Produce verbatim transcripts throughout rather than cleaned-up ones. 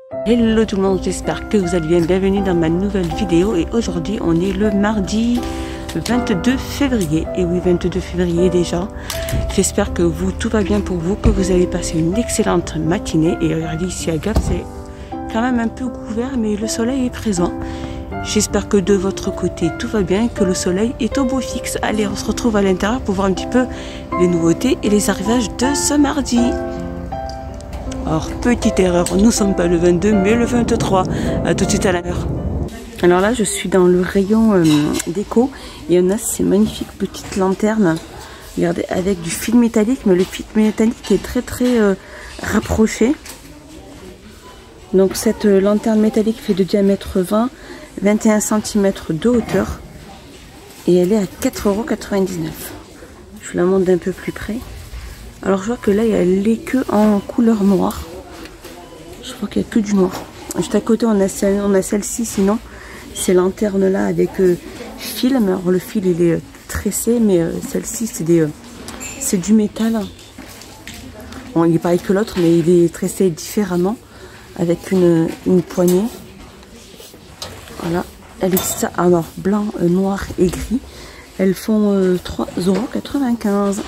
Hello tout le monde, j'espère que vous allez bien, bienvenue dans ma nouvelle vidéo et aujourd'hui on est le mardi vingt-deux février, et oui vingt-deux février déjà. J'espère que vous, tout va bien pour vous, que vous allez passer une excellente matinée et regardez ici à Gap, c'est quand même un peu couvert mais le soleil est présent. J'espère que de votre côté tout va bien, que le soleil est au beau fixe. Allez, on se retrouve à l'intérieur pour voir un petit peu les nouveautés et les arrivages de ce mardi. Alors, petite erreur, nous ne sommes pas le vingt-deux, mais le vingt-trois. À tout de suite à l'heure. Alors là, je suis dans le rayon euh, déco. Et on a ces magnifiques petites lanternes. Regardez, avec du fil métallique, mais le fil métallique est très très euh, rapproché. Donc cette euh, lanterne métallique fait de diamètre vingt, vingt et un centimètres de hauteur. Et elle est à quatre euros quatre-vingt-dix-neuf. Je vous la montre d'un peu plus près. Alors je vois que là il y a les queues en couleur noire. Je crois qu'il n'y a que du noir. Juste à côté on a, celle, on a celle-ci, sinon ces lanternes là avec euh, fil. Mais alors le fil il est euh, tressé, mais euh, celle-ci c'est des, euh, c'est du métal. Bon, il est pareil que l'autre, mais il est tressé différemment avec une, une poignée. Voilà, elle existe alors blanc, euh, noir et gris. Elles font euh, trois euros quatre-vingt-quinze.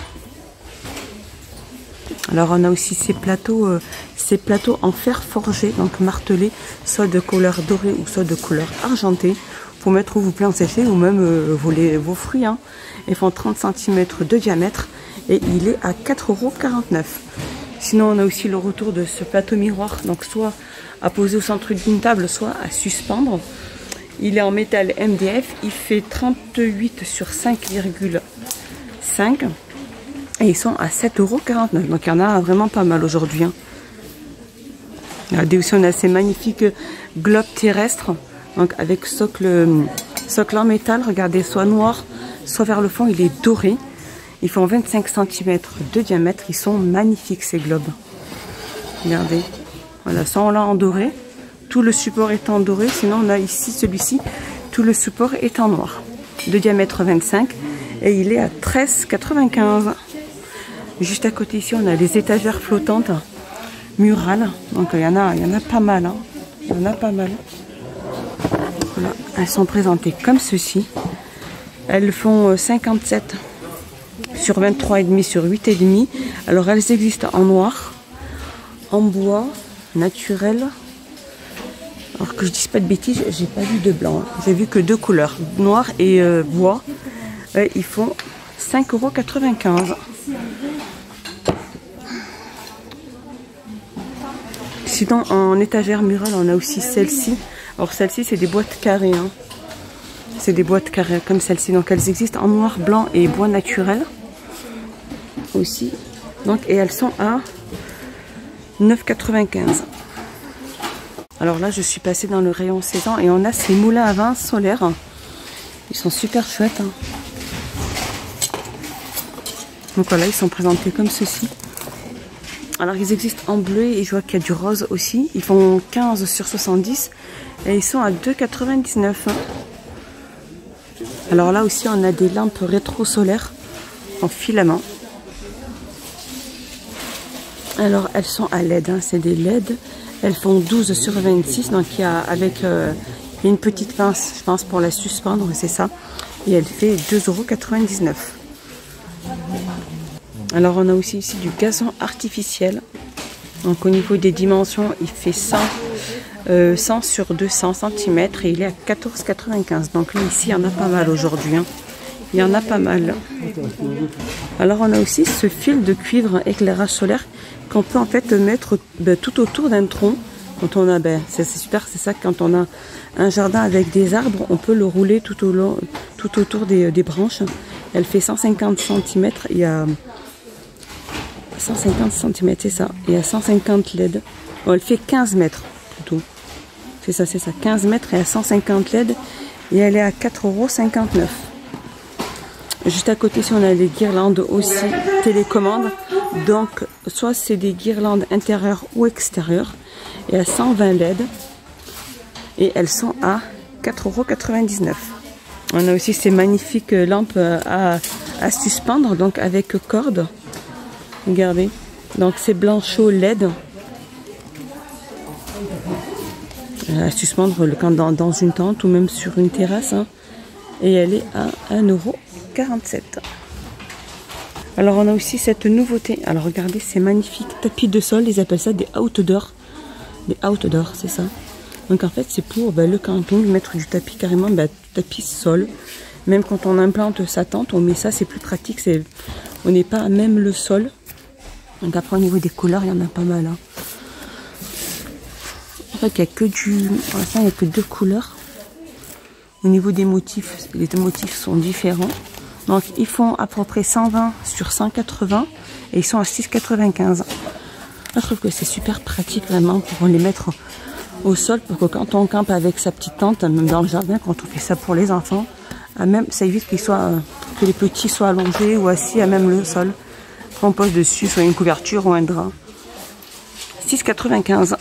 Alors on a aussi ces plateaux, euh, ces plateaux en fer forgé, donc martelés, soit de couleur dorée ou soit de couleur argentée, pour mettre où vous plaît en séché ou même euh, vos, les, vos fruits. Hein. Ils font trente centimètres de diamètre et il est à quatre euros quarante-neuf. Sinon on a aussi le retour de ce plateau miroir, donc soit à poser au centre d'une table, soit à suspendre. Il est en métal M D F, il fait trente-huit sur cinq virgule cinq. Et ils sont à sept euros quarante-neuf. Donc il y en a vraiment pas mal aujourd'hui. Hein. Regardez aussi, on a ces magnifiques globes terrestres. Donc avec socle, socle en métal. Regardez, soit noir, soit vers le fond, il est doré. Ils font vingt-cinq centimètres de diamètre. Ils sont magnifiques ces globes. Regardez. Voilà, ça on l'a en doré. Tout le support est en doré. Sinon on a ici celui-ci. Tout le support est en noir. De diamètre vingt-cinq. Et il est à treize quatre-vingt-quinze. Juste à côté ici, on a les étagères flottantes murales. Donc il y en a, il y en a pas mal. Hein. Il y en a pas mal. Voilà. Elles sont présentées comme ceci. Elles font cinquante-sept sur vingt-trois virgule cinq sur huit virgule cinq. Alors elles existent en noir, en bois, naturel. Alors que je dise pas de bêtises, j'ai pas vu de blanc. Hein. J'ai vu que deux couleurs, noir et euh, bois. Et ils font cinq euros quatre-vingt-quinze. Sinon en étagère murale on a aussi celle-ci. Alors celle-ci c'est des boîtes carrées. Hein. C'est des boîtes carrées comme celle-ci. Donc elles existent en noir, blanc et bois naturel. Aussi. Donc, et elles sont à neuf quatre-vingt-quinze. Alors là je suis passée dans le rayon seize ans et on a ces moulins à vin solaires. Ils sont super chouettes. Hein. Donc voilà, ils sont présentés comme ceci. Alors ils existent en bleu et je vois qu'il y a du rose aussi. Ils font quinze sur soixante-dix et ils sont à deux quatre-vingt-dix-neuf. Alors là aussi on a des lampes rétro-solaires en filament. Alors elles sont à L E D, hein, c'est des L E D. Elles font douze sur vingt-six, donc il y a avec euh, une petite pince, je pense, pour la suspendre, c'est ça. Et elle fait deux euros quatre-vingt-dix-neuf. Alors on a aussi ici du gazon artificiel. Donc au niveau des dimensions, il fait cent, euh, cent sur deux cents centimètres et il est à quatorze quatre-vingt-quinze. Donc là ici, il y en a pas mal aujourd'hui. Hein. Il y en a pas mal. Alors on a aussi ce fil de cuivre éclairage solaire qu'on peut en fait mettre ben, tout autour d'un tronc. Quand on a, ben, c'est super, c'est ça, quand on a un jardin avec des arbres, on peut le rouler tout, au long, tout autour des, des branches. Elle fait cent cinquante centimètres. Il y a cent cinquante centimètres, c'est ça. Il y a cent cinquante L E D. Bon, elle fait quinze mètres plutôt. C'est ça, c'est ça. quinze mètres et à cent cinquante L E D. Et elle est à quatre euros cinquante-neuf. Juste à côté, si on a les guirlandes aussi télécommande. Donc, soit c'est des guirlandes intérieures ou extérieures. Et à cent vingt L E D. Et elles sont à quatre euros quatre-vingt-dix-neuf. On a aussi ces magnifiques lampes à, à suspendre, donc avec corde. Regardez. Donc c'est blanchot L E D. à suspendre le camp dans, dans une tente ou même sur une terrasse. Hein. Et elle est à un euro quarante-sept. Alors on a aussi cette nouveauté. Alors regardez, ces magnifiques tapis de sol, ils appellent ça des outdoors. Des outdoors, c'est ça. Donc en fait c'est pour bah, le camping, mettre du tapis carrément, bah, tapis sol. Même quand on implante sa tente, on met ça, c'est plus pratique. C'est, on n'est pas à même le sol. Donc après au niveau des couleurs, il y en a pas mal. Hein. En fait il n'y a que du. Pour l'instant il n'y a que deux couleurs. Au niveau des motifs, les deux motifs sont différents. Donc ils font à peu près cent vingt sur cent quatre-vingts et ils sont à six quatre-vingt-quinze. Je trouve que c'est super pratique vraiment pour les mettre au sol pour que quand on campe avec sa petite tente, même dans le jardin, quand on fait ça pour les enfants, même ça évite qu'ils soient, que les petits soient allongés ou assis à même le sol. On pose dessus soit une couverture ou un drap. six quatre-vingt-quinze.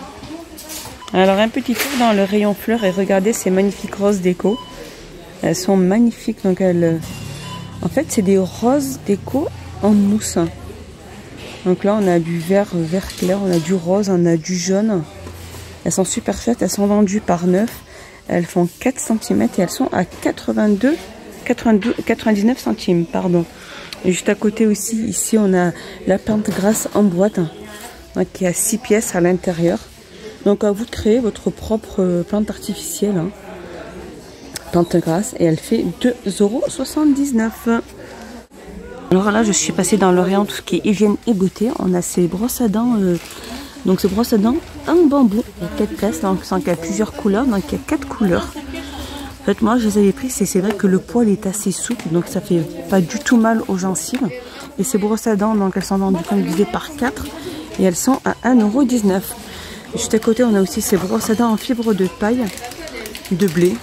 Alors un petit tour dans le rayon fleurs et regardez ces magnifiques roses déco. Elles sont magnifiques, donc elles... En fait, c'est des roses déco en mousse. Donc là, on a du vert, vert clair, on a du rose, on a du jaune. Elles sont super chouettes, elles sont vendues par neuf. Elles font quatre centimètres et elles sont à quatre-vingt-deux, quatre-vingt-douze, quatre-vingt-dix-neuf centimes. Pardon. Et juste à côté aussi, ici, on a la plante grasse en boîte. Donc, qui a six pièces à l'intérieur. Donc, à vous de créer votre propre plante artificielle. Hein. Plante grasse et elle fait deux euros soixante-dix-neuf. Alors là je suis passée dans le rayon tout ce qui est hygiène et beauté. On a ces brosses à dents, euh, donc ces brosses à dents en bambou. Il y a quatre places, donc il y a plusieurs couleurs, donc il y a quatre couleurs. En fait moi je les avais pris, c'est vrai que le poil est assez souple, donc ça fait pas du tout mal aux gencives. Et ces brosses à dents, donc elles sont vendues comme divisées par quatre et elles sont à un euro dix-neuf. Juste à côté on a aussi ces brosses à dents en fibre de paille, de blé.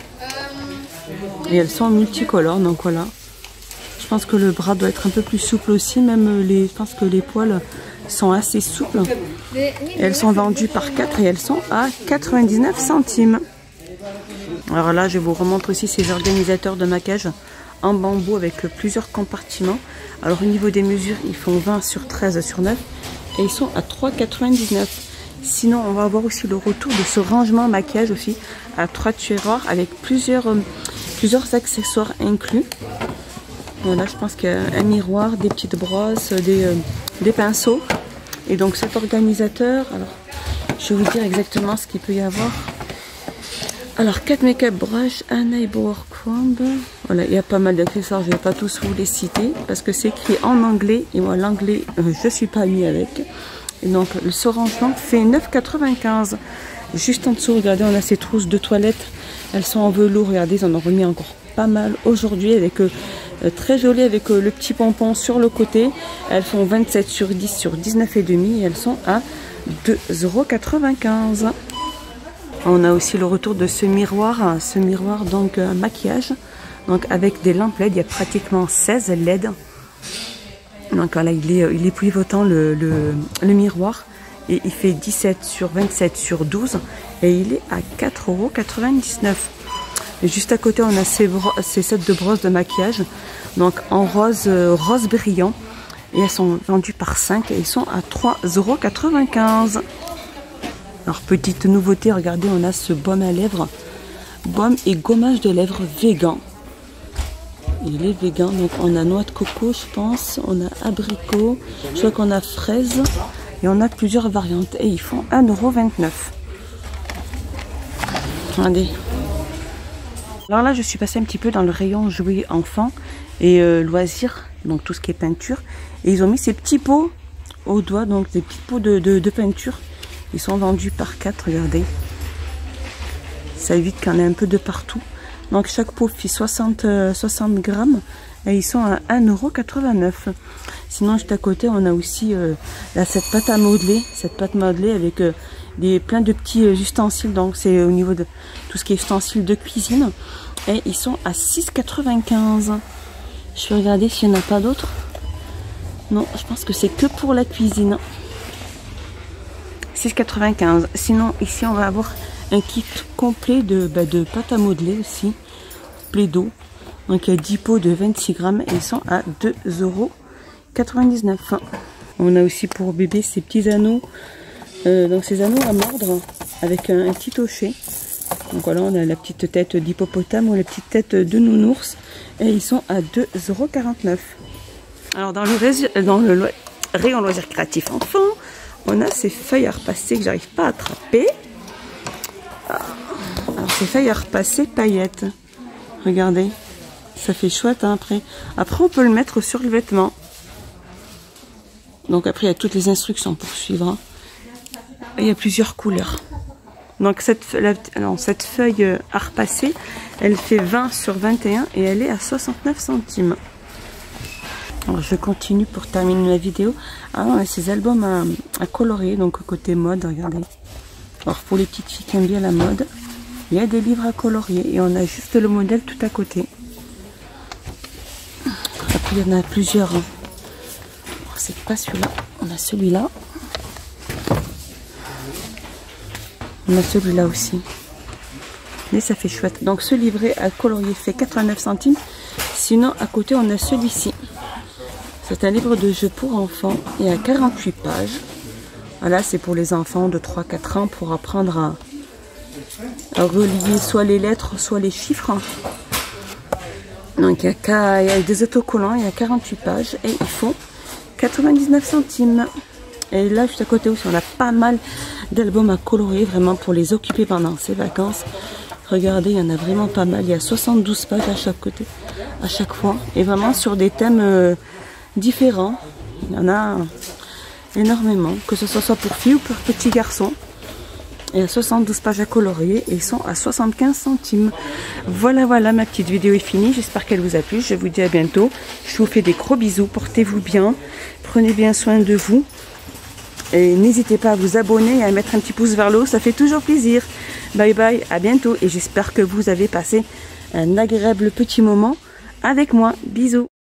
Et elles sont multicolores, donc voilà. Je pense que le bras doit être un peu plus souple aussi, même les, je pense que les poils sont assez souples. Et elles sont vendues par quatre et elles sont à quatre-vingt-dix-neuf centimes. Alors là, je vous remontre aussi ces organisateurs de maquillage en bambou avec plusieurs compartiments. Alors au niveau des mesures, ils font vingt sur treize sur neuf et ils sont à trois euros quatre-vingt-dix-neuf. Sinon, on va avoir aussi le retour de ce rangement maquillage aussi à trois tiroirs avec plusieurs, euh, plusieurs accessoires inclus. Voilà, je pense qu'il y a un miroir, des petites brosses, des, euh, des pinceaux. Et donc cet organisateur, alors je vais vous dire exactement ce qu'il peut y avoir. Alors quatre make-up brush, un eyebrow comb. Voilà, il y a pas mal d'accessoires, je ne vais pas tous vous les citer parce que c'est écrit en anglais et moi l'anglais euh, je ne suis pas amie avec. Et donc ce rangement fait neuf euros quatre-vingt-quinze. Juste en dessous, regardez, on a ces trousses de toilette. Elles sont en velours, regardez, ils en ont remis encore pas mal aujourd'hui avec euh, très joli avec euh, le petit pompon sur le côté. Elles font vingt-sept sur dix sur dix-neuf virgule cinq et elles sont à deux euros quatre-vingt-quinze. On a aussi le retour de ce miroir, ce miroir donc euh, maquillage, donc avec des lampes L E D. Il y a pratiquement seize L E D. Donc voilà, il est, il est pivotant le, le, le miroir et il fait dix-sept sur vingt-sept sur douze et il est à quatre euros quatre-vingt-dix-neuf. Et juste à côté, on a ces, ces sets de brosses de maquillage, donc en rose, euh, rose brillant. Et elles sont vendues par cinq et ils sont à trois euros quatre-vingt-quinze. Alors petite nouveauté, regardez, on a ce baume à lèvres, baume et gommage de lèvres végan. Il est végan, donc on a noix de coco, je pense, on a abricot, je crois qu'on a fraise et on a plusieurs variantes et ils font un euro vingt-neuf. Regardez. Alors là, je suis passée un petit peu dans le rayon jouets enfants et euh, loisirs, donc tout ce qui est peinture. Et ils ont mis ces petits pots au doigt, donc des petits pots de, de, de peinture. Ils sont vendus par quatre, regardez. Ça évite qu'il y en ait un peu de partout. Donc chaque pot fait soixante, euh, soixante grammes et ils sont à un euro quatre-vingt-neuf. Sinon juste à côté on a aussi euh, là, cette pâte à modeler, cette pâte modelée avec euh, des, plein de petits euh, ustensiles. Donc c'est au niveau de tout ce qui est ustensiles de cuisine et ils sont à six euros quatre-vingt-quinze. Je vais regarder s'il n'y en a pas d'autres. Non, je pense que c'est que pour la cuisine. six euros quatre-vingt-quinze. Sinon ici on va avoir un kit complet de, bah, de pâte à modeler aussi, Plaido. Donc il y a dix pots de vingt-six grammes et ils sont à deux euros quatre-vingt-dix-neuf. On a aussi pour bébé ces petits anneaux, euh, donc ces anneaux à mordre. avec un, un petit hochet. Donc voilà, on a la petite tête d'hippopotame ou la petite tête de nounours. Et ils sont à deux euros quarante-neuf. Alors dans le, dans le rayon loisirs créatifs enfants, on a ces feuilles à repasser que j'arrive pas à attraper. Alors ces feuilles à repasser paillettes. Regardez, ça fait chouette hein, après. Après on peut le mettre sur le vêtement. Donc après il y a toutes les instructions pour suivre. Hein. Et il y a plusieurs couleurs. Donc cette, la, alors, cette feuille à repasser, elle fait vingt sur vingt et un et elle est à soixante-neuf centimes. Alors je continue pour terminer la vidéo. Ah, on a ces albums à, à colorier, donc côté mode, regardez. Alors pour les petites filles qui aiment bien la mode, il y a des livres à colorier et on a juste le modèle tout à côté. Après il y en a plusieurs. Hein. C'est pas celui-là, on a celui-là. On a celui-là aussi. Mais ça fait chouette. Donc ce livret à colorier fait quatre-vingt-neuf centimes. Sinon à côté on a celui-ci. C'est un livre de jeu pour enfants. Il y a quarante-huit pages. Voilà, c'est pour les enfants de trois à quatre ans pour apprendre à, à relier soit les lettres, soit les chiffres. Donc il y a, il y a des autocollants, il y a quarante-huit pages et ils font quatre-vingt-dix-neuf centimes. Et là, juste à côté aussi, on a pas mal d'albums à colorier, vraiment pour les occuper pendant ces vacances. Regardez, il y en a vraiment pas mal. Il y a soixante-douze pages à chaque côté, à chaque fois. Et vraiment sur des thèmes euh, différents. Il y en a énormément, que ce soit soit pour filles ou pour petits garçons. Il y a soixante-douze pages à colorier et ils sont à soixante-quinze centimes. Voilà, voilà, ma petite vidéo est finie. J'espère qu'elle vous a plu. Je vous dis à bientôt. Je vous fais des gros bisous. Portez-vous bien. Prenez bien soin de vous. Et n'hésitez pas à vous abonner et à mettre un petit pouce vers le haut, ça fait toujours plaisir. Bye bye, à bientôt et j'espère que vous avez passé un agréable petit moment avec moi. Bisous.